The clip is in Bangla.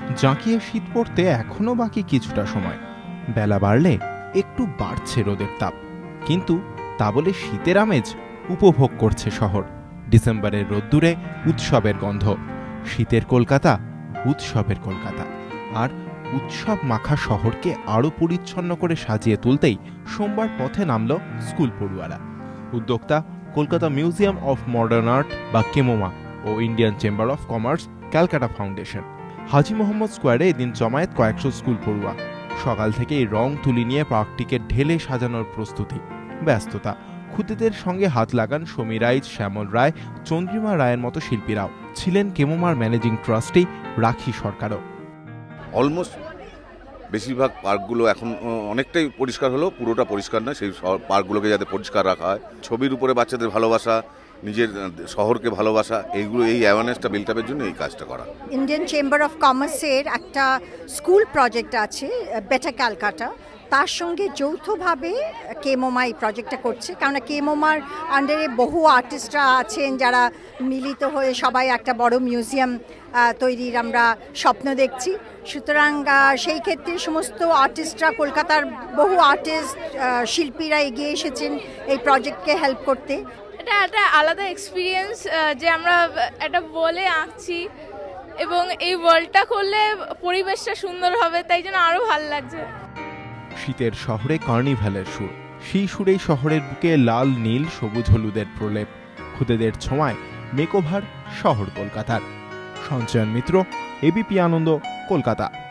জাঁকিয়ে শীত পড়তে এখনো বাকি কিছুটা সময়। বেলা বাড়লে একটু বাড়ছে রোদের তাপ, কিন্তু তা বলে শীতের আমেজ উপভোগ করছে শহর। ডিসেম্বরের রোদ্দুরে উৎসবের গন্ধ। শীতের কলকাতা, উৎসবের কলকাতা। আর উৎসব মাখা শহরকে আরও পরিচ্ছন্ন করে সাজিয়ে তুলতেই সোমবার পথে নামল স্কুল পড়ুয়ারা। উদ্যোক্তা Kolkata Museum of Modern Art বা কেমোমা ও Indian Chamber of Commerce, Calcutta Foundation. Haji Mohammad স্কোয়ারে এদিন জমায়েত কয়েকশো স্কুল পড়ুয়া। সকাল থেকেই রং তুলি নিয়ে পার্কটিকে ঢেলে সাজানোর প্রস্তুতি, ব্যস্ততা। খুদেদের সঙ্গে হাত লাগান সমী রায়, শ্যামল রায়, চন্দ্রিমা রায়ের মতো শিল্পীরাও। ছিলেন কেমোমার ম্যানেজিং ট্রাস্টি রাখি সরকারও। অলমোস্ট বেশিরভাগ পার্কগুলো এখন অনেকটাই পরিষ্কার হলো, পুরোটা পরিষ্কার নয়। সেই পার্কগুলোকে যাতে পরিষ্কার রাখা হয়, ছবির উপরে বাচ্চাদের ভালোবাসা, নিজের শহরকে ভালোবাসা, এইগুলো এই অ্যাওয়ারনেসটা বিল্ড আপের জন্য এই কাজটা করা। ইন্ডিয়ান চেম্বার অফ কমার্সের একটা স্কুল প্রজেক্ট আছে বেটার ক্যালকাটা, তার সঙ্গে যৌথভাবে কেমোমা এই প্রজেক্টটা করছে। কারণ কেমোমার আন্ডারে বহু আর্টিস্টরা আছেন যারা মিলিত হয়ে সবাই একটা বড় মিউজিয়াম তৈরির আমরা স্বপ্ন দেখছি। সুতরাং সেই ক্ষেত্রে সমস্ত আর্টিস্টরা, কলকাতার বহু আর্টিস্ট শিল্পীরা এগিয়ে এসেছেন এই প্রজেক্টকে হেল্প করতে। এটা একটা আলাদা এক্সপিরিয়েন্স যে আমরা একটা বলে আঁকছি এবং এই ওয়ার্ল্ডটা করলে পরিবেশটা সুন্দর হবে, তাই জন্য আরও ভালো লাগছে। শীতের শহরে কার্নিভ্যালের সুর, সেই সুরেই শহরের বুকে লাল নীল সবুজ হলুদের প্রলেপ। খুদেদের ছোঁয়ায় মেকওভার শহর কলকাতার। সঞ্চয়ন মিত্র, এবিপি আনন্দ, কলকাতা।